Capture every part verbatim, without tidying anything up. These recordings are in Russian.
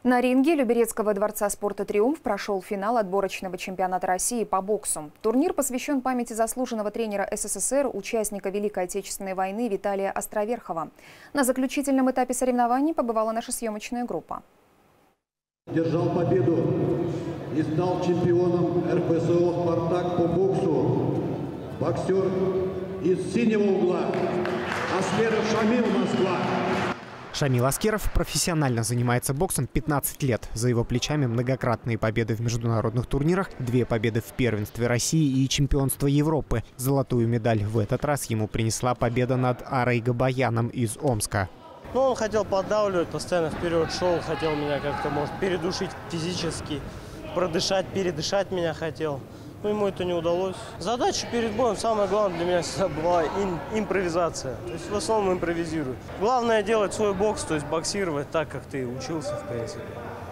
На ринге Люберецкого дворца спорта «Триумф» прошел финал отборочного чемпионата России по боксу. Турнир посвящен памяти заслуженного тренера СССР, участника Великой Отечественной войны Виталия Островерхова. На заключительном этапе соревнований побывала наша съемочная группа. Держал победу и стал чемпионом эр пэ эс о «Спартак» по боксу боксер из синего угла Аскеров Шамил, Москва. Шамил Аскеров профессионально занимается боксом пятнадцать лет. За его плечами многократные победы в международных турнирах, две победы в первенстве России и чемпионство Европы. Золотую медаль в этот раз ему принесла победа над Арой Габаяном из Омска. Ну, он хотел поддавливать, постоянно вперед шел, хотел меня как-то, может, передушить физически, продышать, передышать меня хотел. Но ему это не удалось. Задача перед боем, самое главное для меня всегда была ин, импровизация. То есть в основном импровизирую. Главное делать свой бокс, то есть боксировать так, как ты учился, в принципе.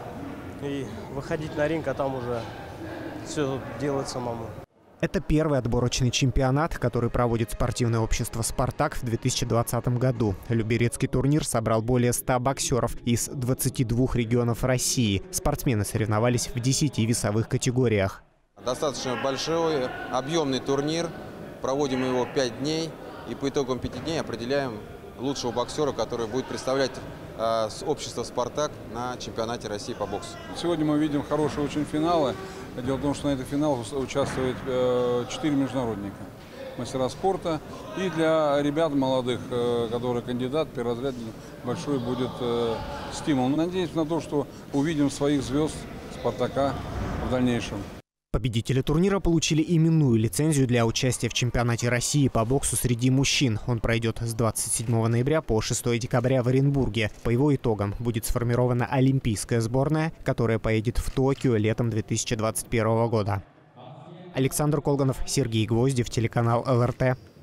И выходить на ринг, а там уже все делать самому. Это первый отборочный чемпионат, который проводит спортивное общество «Спартак» в две тысячи двадцатом году. Люберецкий турнир собрал более ста боксеров из двадцати двух регионов России. Спортсмены соревновались в десяти весовых категориях. Достаточно большой, объемный турнир. Проводим его пять дней. И по итогам пяти дней определяем лучшего боксера, который будет представлять э, общество «Спартак» на чемпионате России по боксу. Сегодня мы видим хорошие очень финалы. Дело в том, что на этом финале участвует четыре э, международника, мастера спорта. И для ребят молодых, э, которые кандидат, перворазрядный, большой будет э, стимул. Надеюсь на то, что увидим своих звезд «Спартака» в дальнейшем. Победители турнира получили именную лицензию для участия в чемпионате России по боксу среди мужчин. Он пройдет с двадцать седьмого ноября по шестое декабря в Оренбурге. По его итогам будет сформирована олимпийская сборная, которая поедет в Токио летом две тысячи двадцать первого года. Александр Колганов, Сергей Гвоздев, телеканал эл эр тэ.